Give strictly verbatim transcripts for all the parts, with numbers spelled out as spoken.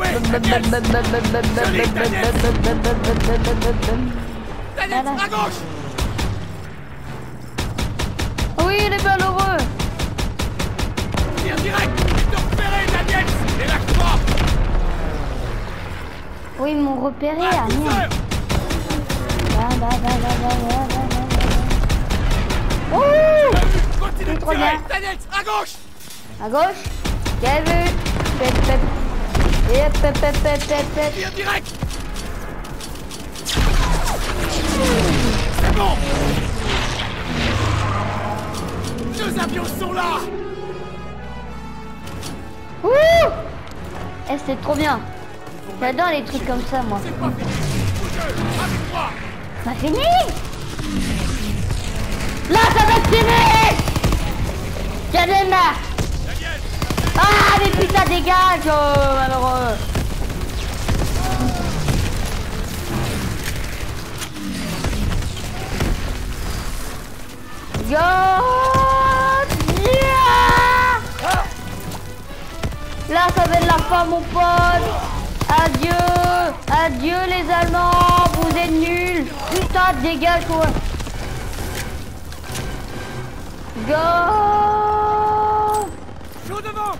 Daniel, à gauche. Oui, il est malheureux. Tire direct. Ils t'ont repéré, Daniel. Et lâche-toi. Oui, ils m'ont repéré, Ah, ah merde. Là, là, là, là, là, là, là, là. Ouh! Continue de Trop tirer. bien. Daniel, à gauche. À gauche. J'ai vu. Pep, pep. Et pep, pep, pep, pep, pep. Tire direct. C'est bon. Deux avions sont là. Ouh! Eh, c'est trop bien. J'adore les trucs comme ça, moi. C'est pas fini. Bouge-le. Avec moi. Pas fini? Là, ça va se finir! J'en ai marre! Daniel. Ah, mais putain, dégage, oh, malheureux! Go! Yeah! Là, ça va être la fin, mon pote! Adieu! Adieu, les Allemands! Vous êtes nuls! Putain, dégage, toi! Go! Chaud devant.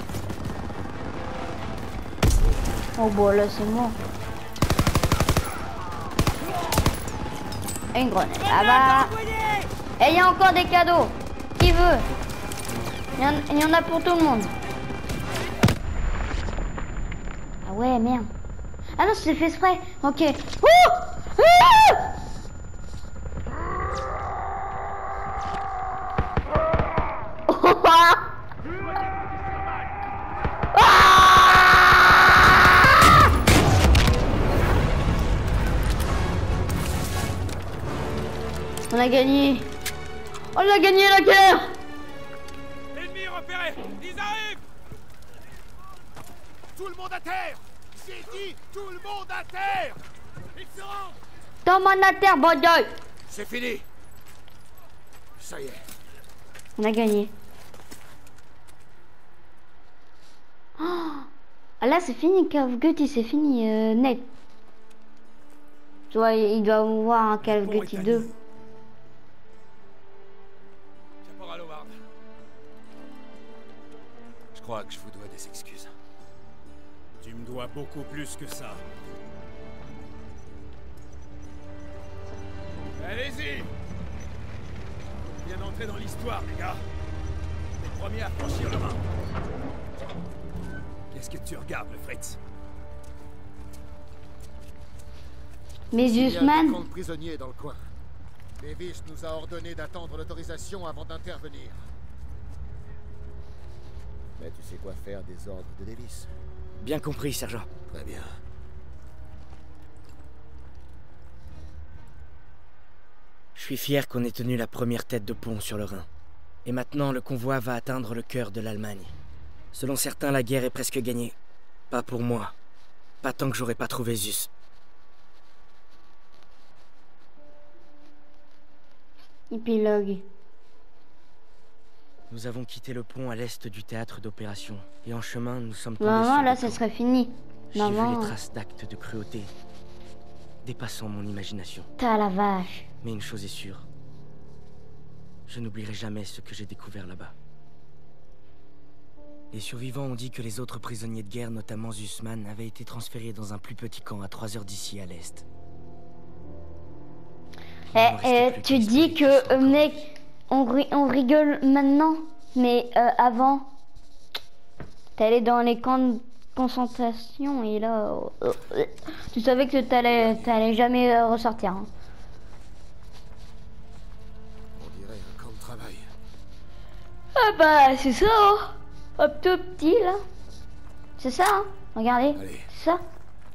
Oh bon là c'est moi. Une grenade là-bas. Et il y a encore des cadeaux. Qui veut? Il y, en, il y en a pour tout le monde. Ah ouais merde. Ah non c'est fait exprès. Ok. Ouh! Ouh! On a gagné. On a gagné la guerre. Ennemis repérés. Ils arrivent. Tout le monde à terre. J'ai dit tout le monde à terre. Ils se rendent. Dans mon terre, bon Dieu. C'est fini. Ça y est. On a gagné. Oh. Ah là c'est fini, Call of Duty, c'est fini euh, net. Tu vois, il doit avoir un Call of Duty deux. Caporal Howard. Je crois que je vous dois des excuses. Tu me dois beaucoup plus que ça. Allez-y. Bien entrer dans l'histoire, les gars. Les premiers à franchir le Rhin. Qu'est-ce que tu regardes, le Fritz? Mais Il y a Zussman. des camps de prisonniers dans le coin. Davis nous a ordonné d'attendre l'autorisation avant d'intervenir. Mais tu sais quoi faire des ordres de Davis? Bien compris, sergent. Très bien. Je suis fier qu'on ait tenu la première tête de pont sur le Rhin. Et maintenant, le convoi va atteindre le cœur de l'Allemagne. Selon certains, la guerre est presque gagnée. Pas pour moi. Pas tant que j'aurai pas trouvé Zus. Épilogue. Nous avons quitté le pont à l'est du théâtre d'opération. Et en chemin, nous sommes tombés Normalement sur là des ça camps. serait fini. J'ai vu Normalement. les traces d'actes de cruauté, dépassant mon imagination. T'as la vache. Mais une chose est sûre. Je n'oublierai jamais ce que j'ai découvert là-bas. Les survivants ont dit que les autres prisonniers de guerre, notamment Zussman, avaient été transférés dans un plus petit camp à trois heures d'ici à l'est. Il Eh, ne me restait eh, plus tu que dis l'esprit que, qui euh, s'en mec, on, ri- on rigole maintenant, mais euh, avant, t'allais dans les camps de concentration et là, euh, euh, tu savais que t'allais, t'allais jamais euh, ressortir. Hein. On dirait un camp de travail. Ah bah, c'est ça, hein. Hop, tout petit là. C'est ça, hein. Regardez, Allez. c'est ça.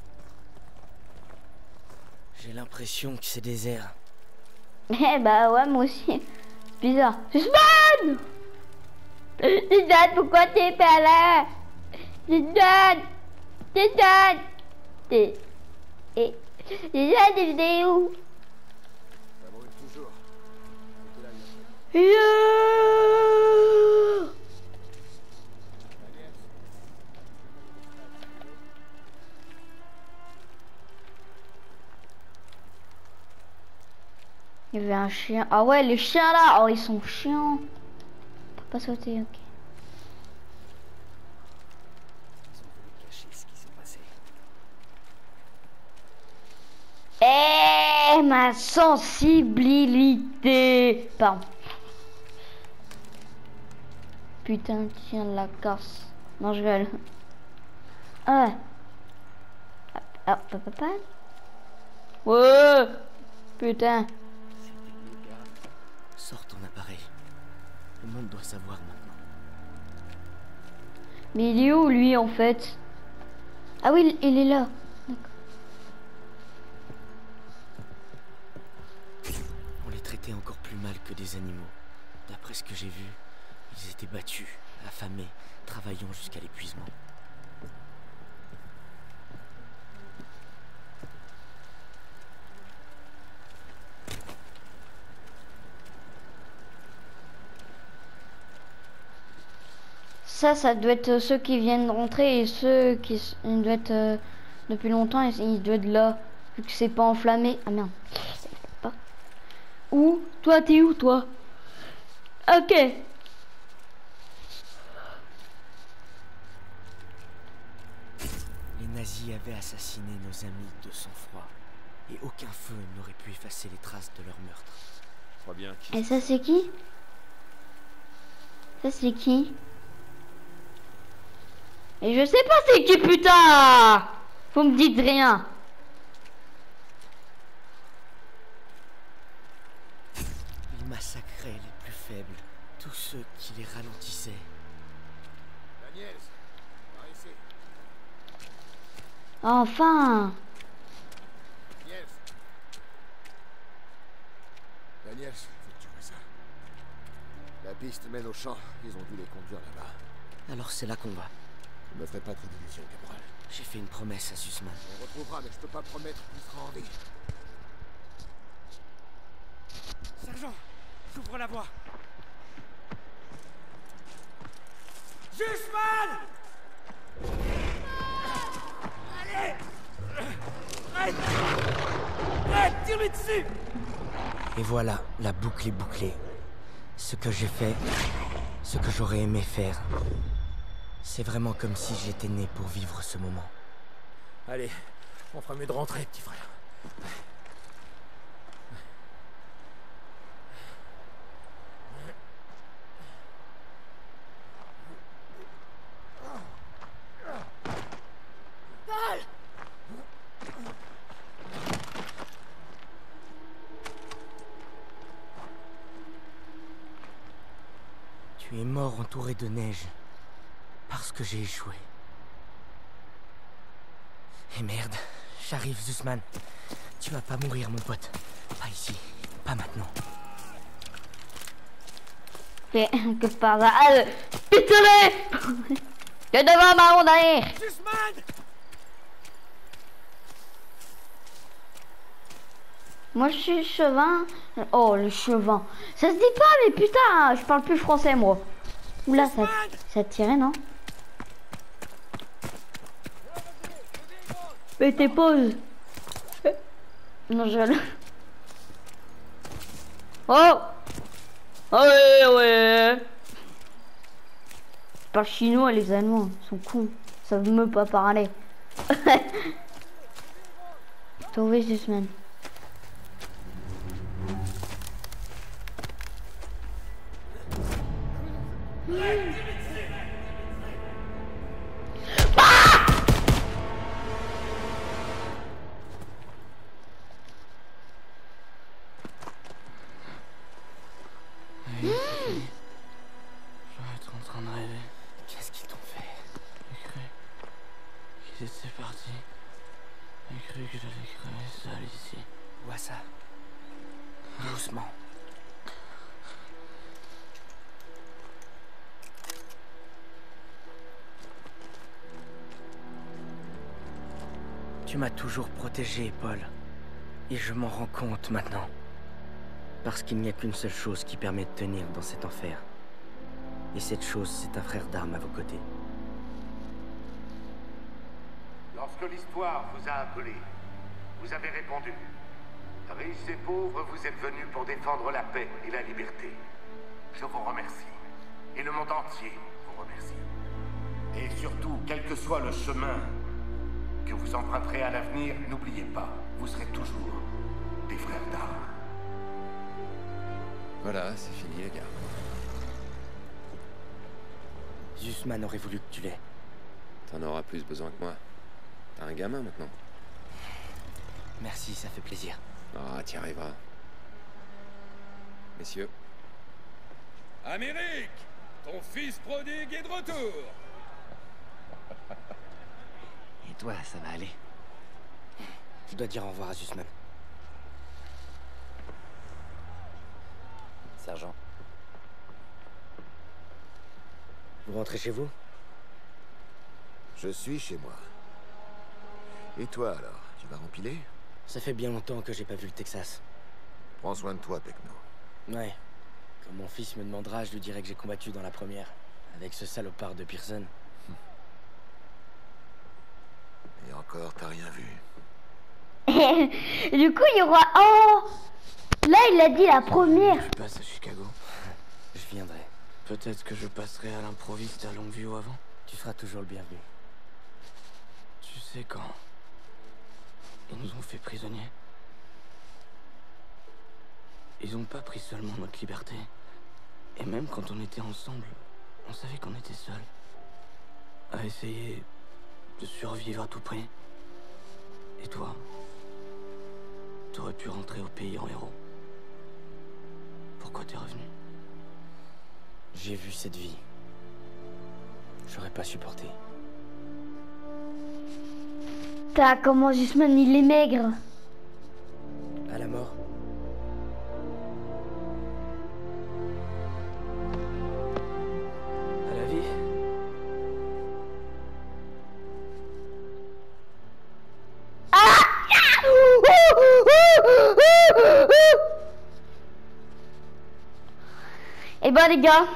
J'ai l'impression que c'est désert. Eh bah ouais, moi aussi. C'est bizarre. Suspend! Suspend, pourquoi t'es pas là? Suspend! Suspend! T'es... Et... Suspend, t'es où? Ça brûle toujours. Yeah! Il y avait un chien. Ah ouais, les chiens là, oh ils sont chiants. On peut pas sauter, ok. Ils ont voulu cacher ce qui s'est passé. Eh, ma sensibilité. Pardon. Putain, tiens de la casse. Non, je gueule. Ah. Ah, papa, papa. Ouais. Putain. C'était le gars. Sors ton appareil. Le monde doit savoir maintenant. Mais il est où lui en fait? Ah oui, il, il est là. On les traitait encore plus mal que des animaux. D'après ce que j'ai vu, ils étaient battus, affamés, travaillant jusqu'à l'épuisement. Ça, ça doit être ceux qui viennent de rentrer et ceux qui s- ils doivent être euh, depuis longtemps et ils doivent être là vu que c'est pas enflammé. Ah merde. Pas. Où? Toi, t'es où toi? Ok. Les nazis avaient assassiné nos amis de sang-froid, et aucun feu n'aurait pu effacer les traces de leur meurtre. Je crois bien qu'il... Et ça c'est qui? Ça c'est qui? Et je sais pas c'est qui putain! Vous me dites rien. Ils massacraient les plus faibles, tous ceux qui les ralentissaient. Daniels, par ici. Enfin. Daniels. Daniels, faut que tu vois ça. La piste mène au champ. Ils ont dû les conduire là-bas. Alors c'est là qu'on va. Ne me ferai pas trop d'illusions, caporal. J'ai fait une promesse à Zussman. On retrouvera, mais je peux pas promettre qu'il sera en vie. Sergent, j'ouvre la voie. Zussman! Allez! Arrête! Arrête! Tire-lui dessus! Et voilà, la boucle est bouclée. Ce que j'ai fait, ce que j'aurais aimé faire. C'est vraiment comme si j'étais né pour vivre ce moment. Allez, on fera mieux de rentrer, petit frère. Tu es mort entouré de neige. Parce que j'ai échoué. Et merde, j'arrive, Zussman. Tu vas pas mourir, mon pote. Pas ici, pas maintenant. Que, que par là. Ah, putain! Que devant ma honte derrière. Zussman! Moi je suis chevin. Oh le chevin. Ça se dit pas mais putain, je parle plus français moi. Oula ça, ça tirait non? Mais t'es pause. Non je le... Oh. Ah ouais ouais. Je parle chinois les Allemands, ils sont cons. Ils savent même pas parler. Sauvé Zussman. Je dois être en train de rêver. Qu'est-ce qu'ils t'ont fait? J'ai cru qu'ils étaient partis. J'ai cru que j'allais crever seul ici. Vois ça. Doucement. Tu m'as toujours protégé, Paul. Et je m'en rends compte maintenant. Parce qu'il n'y a qu'une seule chose qui permet de tenir dans cet enfer. Et cette chose, c'est un frère d'armes à vos côtés. Lorsque l'histoire vous a appelé, vous avez répondu. Riches et pauvres, vous êtes venus pour défendre la paix et la liberté. Je vous remercie. Et le monde entier vous remercie. Et surtout, quel que soit le chemin que vous emprunterez à l'avenir, n'oubliez pas, vous serez toujours des frères d'armes. Voilà, c'est fini les gars. Zussman aurait voulu que tu l'aies. T'en auras plus besoin que moi. T'as un gamin maintenant. Merci, ça fait plaisir. Ah, t'y arriveras. Messieurs. Amérique, ton fils prodigue est de retour. Et toi, ça va aller? Je dois dire au revoir à Zussman. Sergent. Vous rentrez chez vous? Je suis chez moi. Et toi alors, tu vas rempiler? Ça fait bien longtemps que j'ai pas vu le Texas. Prends soin de toi, Pecno. Ouais. Quand mon fils me demandera, je lui dirai que j'ai combattu dans la première. Avec ce salopard de Pearson. Et encore, t'as rien vu. Du coup, il y aura... Oh, là, il a dit la première. Tu passes à Chicago. Je viendrai. Peut-être que je passerai à l'improviste à Longview avant. Tu seras toujours le bienvenu. Tu sais quand ils nous ont fait prisonniers. Ils ont pas pris seulement notre liberté. Et même quand on était ensemble, on savait qu'on était seuls. À essayer de survivre à tout prix. Et toi, t'aurais pu rentrer au pays en héros. Pourquoi t'es revenu? J'ai vu cette vie. J'aurais pas supporté. T'as comment Zussman, il est maigre. À la mort. À la vie. Et bah les gars,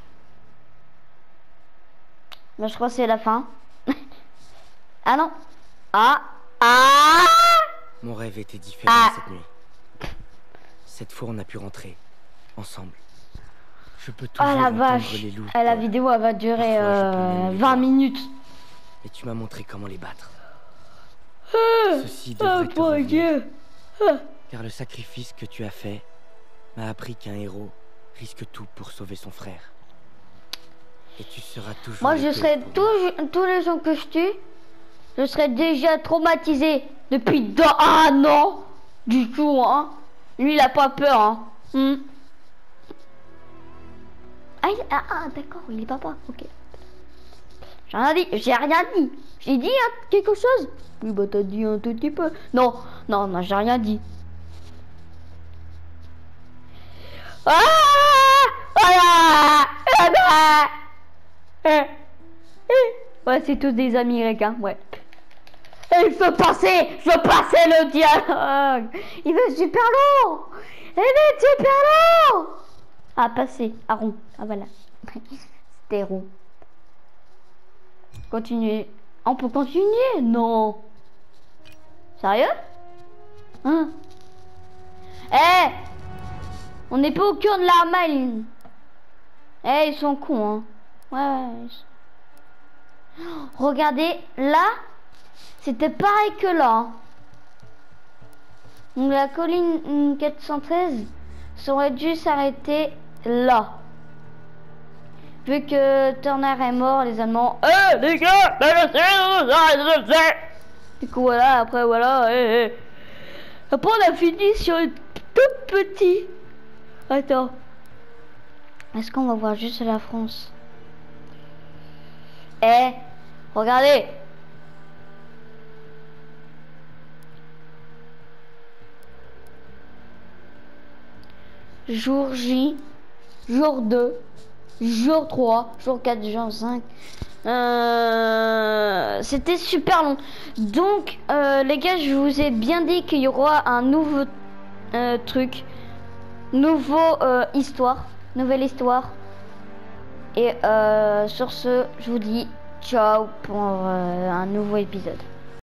bah, je crois que c'est la fin. Ah non. Ah. Ah. Mon rêve était différent Ah. cette nuit. Cette fois, on a pu rentrer. Ensemble. Je peux toujours Oh la entendre vache. les loups. Ah, la toi. vidéo elle va durer Parfois, je peux euh, même les vingt voir. minutes. Et tu m'as montré comment les battre. Ah. Ceci Oh devrait te mon revenir, Dieu. Ah. car le sacrifice que tu as fait m'a appris qu'un héros risque tout pour sauver son frère. Et tu seras toujours Moi je l'épée serais pour moi. tous, tous les gens que je tue, je serais déjà traumatisé depuis dans un an. Du tout hein. Lui il a pas peur hein. Hmm. Ah, il- ah, ah, d'accord, il est papa, ok. J'ai rien dit, j'ai rien dit. J'ai dit hein, quelque chose. Oui bah t'as dit un tout petit peu. Non, non, non, j'ai rien dit. Ah, voilà. Ah, bah. Eh, eh. Ouais, c'est tous des Américains, ouais. Et il faut passer, je veux passer le dialogue. Il va être super long. Il va être super long. Ah, passer, à rond. Ah, voilà. C'était rond. Continuer. On peut continuer? Non. Sérieux? Hein? Eh, on n'est pas au cœur de la maille. Eh, ils sont cons, hein. Ouais, ouais. Ils sont... Oh, regardez, là, c'était pareil que là. Hein. Donc la colline quatre cent treize, ça aurait dû s'arrêter là. Vu que Turner est mort, les Allemands... Eh, les gars, du coup, voilà, après, voilà. Eh, eh. Après, on a fini sur une toute petite... Attends. Est-ce qu'on va voir juste la France? Eh, regardez. Jour J, jour deux, jour trois, jour quatre, jour cinq. Euh, C'était super long. Donc, euh, les gars, je vous ai bien dit qu'il y aura un nouveau euh, truc. Nouveau euh, histoire. Nouvelle histoire. Et euh, sur ce, je vous dis ciao pour euh, un nouveau épisode.